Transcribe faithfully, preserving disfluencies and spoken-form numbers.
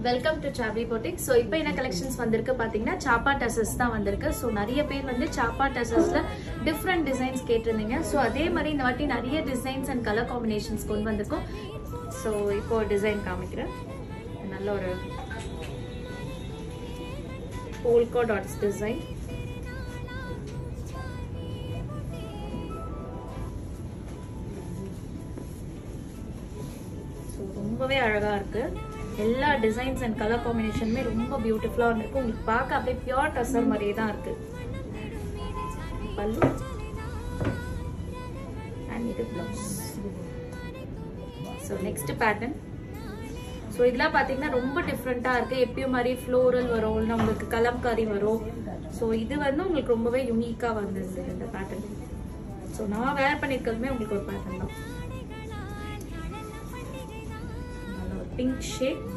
Welcome to Sabi boutique. So இப்போ என்ன collections வந்திருக்கு பார்த்தீங்கன்னா சாப்பா டசஸ் தான் வந்திருக்கு. ஸோ நிறைய பேர் வந்து சாப்பா டசஸ்ல டிஃப்ரெண்ட் டிசைன்ஸ் கேட்டிருந்தீங்க. ஸோ அதே மாதிரி இந்த வாட்டி நிறைய டிசைன்ஸ் அண்ட் கலர் காம்பினேஷன்ஸ் கொண்டு வந்திருக்கோம். ஸோ இப்போ டிசைன் காமிக்கிறேன். நல்ல ஒரு போல்கா டாட்ஸ் டிசைன். ஸோ ரொம்பவே அழகா இருக்கு. எல்லா டிசைன்ஸ் அண்ட் கலர் காம்பினேஷனுமே ரொம்ப பியூட்டிஃபுல்லா இருக்கு. உங்களுக்கு பார்க்க அப்படியே பியூர் டசர் மாதிரியே தான் இருக்கு. பல்லு அண்ட் இது blouse. So next pattern. So இதெல்லாம் பார்த்தீங்கன்னா ரொம்ப டிஃப்ரெண்டா இருக்கு. எப்பயும் மாதிரி ஃப்ளோரல் வரும், இல்லை உங்களுக்கு கலம்காரி வரும். ஸோ இது வந்து உங்களுக்கு ரொம்பவே யூனிக்கா வந்தது இந்த பேட்டர்ன். ஸோ நான் வேர் பண்ணிருக்கிறதுமே உங்களுக்கு ஒரு பேட்டர்ன் தான். Pink shade.